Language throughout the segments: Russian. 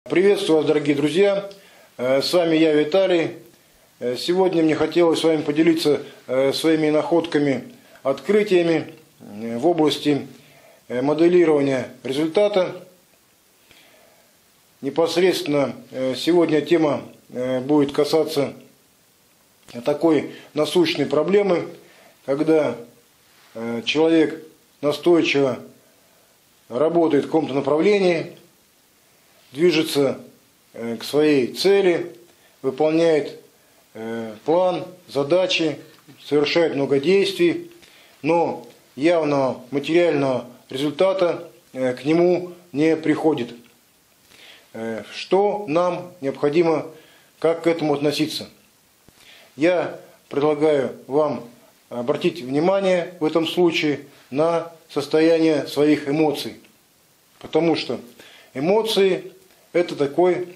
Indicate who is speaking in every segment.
Speaker 1: Приветствую вас, дорогие друзья, с вами я, Виталий. Сегодня мне хотелось с вами поделиться своими находками, открытиями в области моделирования результата. Непосредственно сегодня тема будет касаться такой насущной проблемы, когда человек настойчиво работает в каком-то направлении, движется к своей цели, выполняет план, задачи, совершает много действий, но явного материального результата к нему не приходит. Что нам необходимо, как к этому относиться? Я предлагаю вам обратить внимание в этом случае на состояние своих эмоций, потому что эмоции – это такой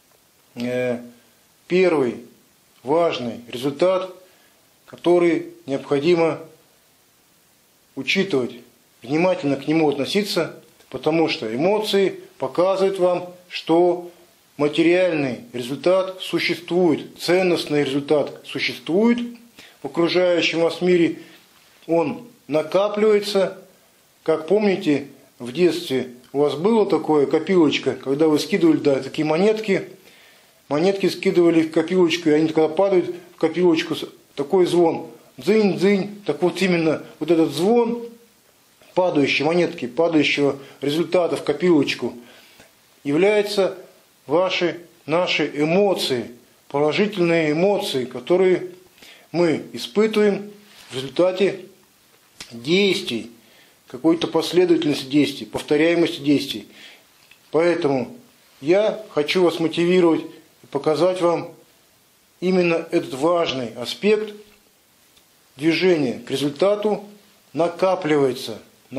Speaker 1: первый важный результат, который необходимо учитывать, внимательно к нему относиться, потому что эмоции показывают вам, что материальный результат существует, ценностный результат существует в окружающем вас мире, он накапливается. Как помните, в детстве у вас было такое копилочка, когда вы скидывали такие монетки скидывали в копилочку, и они когда падают в копилочку, такой звон, дзынь-дзынь. Так вот именно вот этот звон падающей монетки, падающего результата в копилочку, являются наши эмоции, положительные эмоции, которые мы испытываем в результате действий, какой-то последовательности действий, повторяемости действий. Поэтому я хочу вас мотивировать и показать вам именно этот важный аспект. Движение к результату накапливается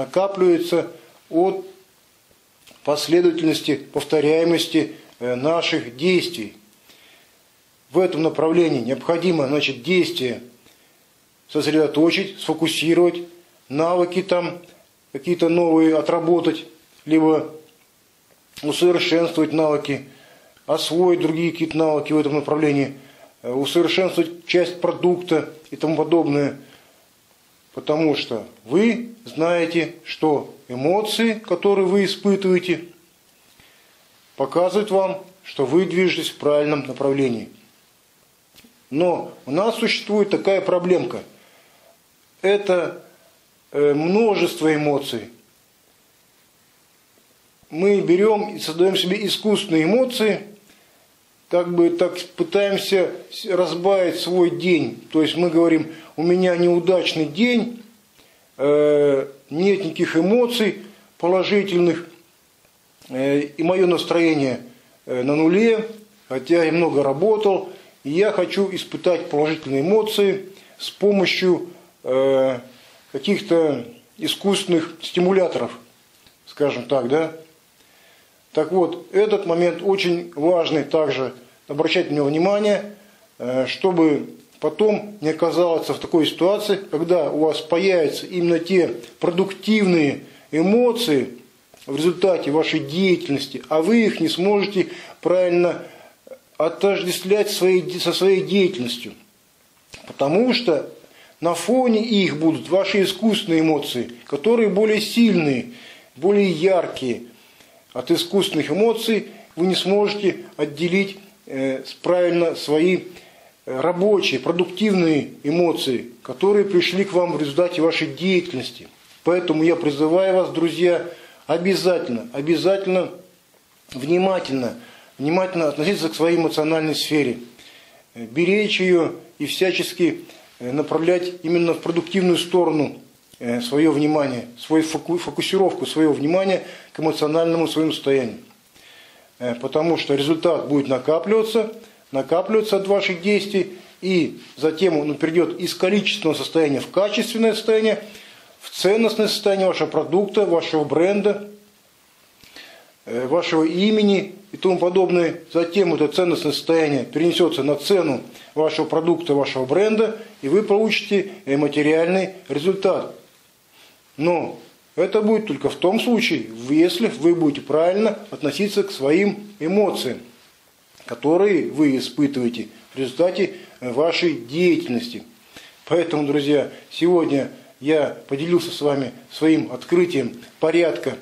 Speaker 1: от последовательности, повторяемости наших действий. В этом направлении необходимо, действие сосредоточить, сфокусировать, навыки какие-то новые отработать, либо усовершенствовать навыки, освоить другие какие-то навыки в этом направлении, усовершенствовать часть продукта и тому подобное. Потому что вы знаете, что эмоции, которые вы испытываете, показывают вам, что вы движетесь в правильном направлении. Но у нас существует такая проблемка. Это множество эмоций. Мы берем и создаем себе искусственные эмоции, пытаемся разбавить свой день. То есть мы говорим: у меня неудачный день, нет никаких эмоций положительных, и мое настроение на нуле, хотя я много работал, и я хочу испытать положительные эмоции с помощью каких-то искусственных стимуляторов, скажем так, да? Так вот, этот момент очень важный также, обращать на него внимание, чтобы потом не оказаться в такой ситуации, когда у вас появятся именно те продуктивные эмоции в результате вашей деятельности, а вы их не сможете правильно отождествлять со своей деятельностью. Потому что на фоне их будут ваши искусственные эмоции, которые более сильные, более яркие. От искусственных эмоций вы не сможете отделить правильно свои рабочие, продуктивные эмоции, которые пришли к вам в результате вашей деятельности. Поэтому я призываю вас, друзья, обязательно внимательно относиться к своей эмоциональной сфере, беречь ее и всячески направлять именно в продуктивную сторону свое внимание, свою фокусировку своего внимания к эмоциональному своему состоянию. Потому что результат будет накапливаться от ваших действий, и затем он перейдет из количественного состояния в качественное состояние, в ценностное состояние вашего продукта, вашего бренда, вашего имени и тому подобное. Затем это ценностное состояние перенесется на цену вашего продукта, вашего бренда, и вы получите материальный результат. Но это будет только в том случае, если вы будете правильно относиться к своим эмоциям, которые вы испытываете в результате вашей деятельности. Поэтому, друзья, сегодня я поделился с вами своим открытием порядка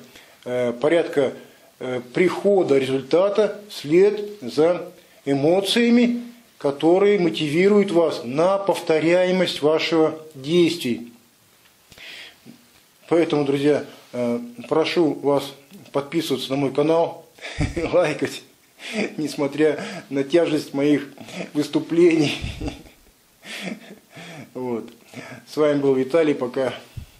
Speaker 1: прихода результата вслед за эмоциями, которые мотивируют вас на повторяемость вашего действий. Поэтому, друзья, прошу вас подписываться на мой канал, лайкать, несмотря на тяжесть моих выступлений. Вот. С вами был Виталий, пока.